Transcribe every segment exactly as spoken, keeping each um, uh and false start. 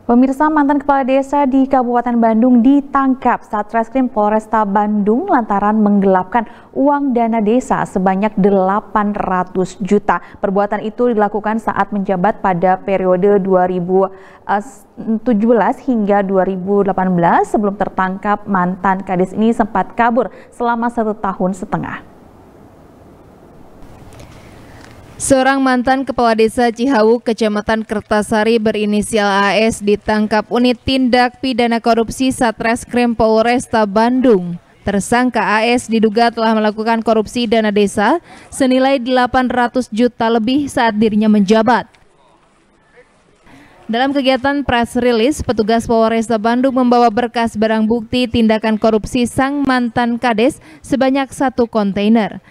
Pemirsa, mantan kepala desa di Kabupaten Bandung ditangkap Satreskrim Polresta Bandung lantaran menggelapkan uang dana desa sebanyak delapan ratus juta. Perbuatan itu dilakukan saat menjabat pada periode dua ribu tujuh belas hingga dua ribu delapan belas. Sebelum tertangkap, mantan Kades ini sempat kabur selama satu tahun setengah. Seorang mantan kepala desa Cihawuk, Kecamatan Kertasari berinisial A S ditangkap unit tindak pidana korupsi Satreskrim Polresta Bandung. Tersangka A S diduga telah melakukan korupsi dana desa senilai delapan ratus juta lebih saat dirinya menjabat. Dalam kegiatan press release, petugas Polresta Bandung membawa berkas barang bukti tindakan korupsi sang mantan Kades sebanyak satu kontainer.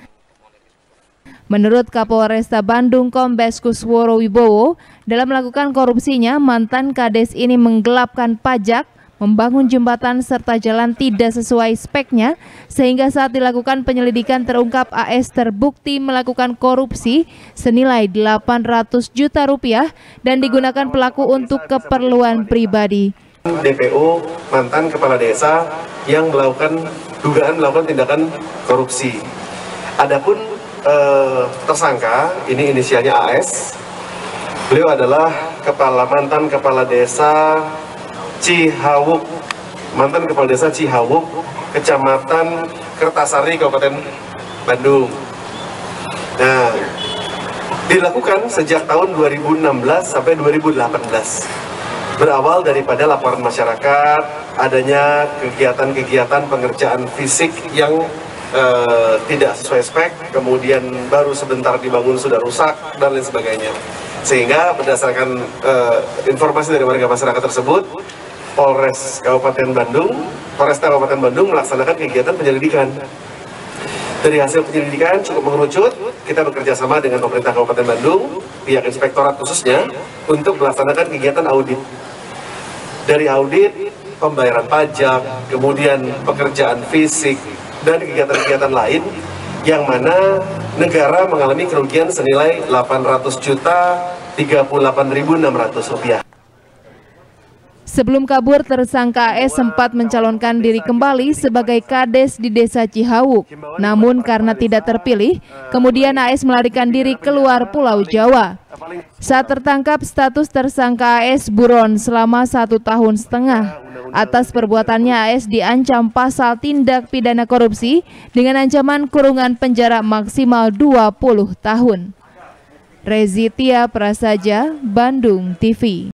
Menurut Kapolresta Bandung Kombes Kusworo Wibowo, dalam melakukan korupsinya, mantan Kades ini menggelapkan pajak, membangun jembatan serta jalan tidak sesuai speknya, sehingga saat dilakukan penyelidikan terungkap A S terbukti melakukan korupsi senilai delapan ratus juta rupiah dan digunakan pelaku untuk keperluan pribadi. D P O mantan kepala desa yang melakukan dugaan melakukan tindakan korupsi. Adapun Eh, tersangka ini inisialnya A S. Beliau adalah kepala mantan kepala desa Cihawuk, mantan kepala desa Cihawuk, Kecamatan Kertasari, Kabupaten Bandung. Nah, dilakukan sejak tahun dua ribu enam belas sampai dua ribu delapan belas. Berawal daripada laporan masyarakat adanya kegiatan-kegiatan pengerjaan fisik yang Uh, tidak sesuai spek, kemudian baru sebentar dibangun sudah rusak dan lain sebagainya. Sehingga berdasarkan uh, informasi dari warga masyarakat tersebut, Polres Kabupaten Bandung, Polresta Kabupaten Bandung melaksanakan kegiatan penyelidikan. Dari hasil penyelidikan cukup mengerucut, kita bekerja sama dengan pemerintah Kabupaten Bandung, pihak inspektorat khususnya, untuk melaksanakan kegiatan audit. Dari audit, pembayaran pajak, kemudian pekerjaan fisik, dan kegiatan-kegiatan lain yang mana negara mengalami kerugian senilai delapan ratus juta tiga puluh delapan ribu enam ratus rupiah. Sebelum kabur, tersangka A S sempat mencalonkan diri kembali sebagai Kades di desa Cihawuk. Namun karena tidak terpilih, kemudian A S melarikan diri keluar Pulau Jawa. Saat tertangkap, status tersangka A S buron selama satu tahun setengah. Atas perbuatannya, A S diancam pasal tindak pidana korupsi dengan ancaman kurungan penjara maksimal dua puluh tahun. Rezitia Prasaja, Bandung T V.